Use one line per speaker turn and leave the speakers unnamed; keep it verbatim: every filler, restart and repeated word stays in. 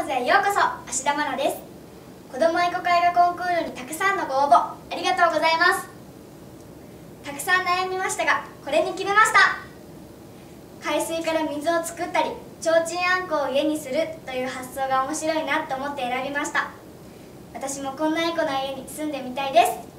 ズへようこそ。芦田愛菜です。子どもエコ絵画コンクールにたくさんのご応募ありがとうございます。たくさん悩みましたが、これに決めました。海水から水を作ったり提灯あんこを家にするという発想が面白いなと思って選びました。私もこんなエコな家に住んでみたいです。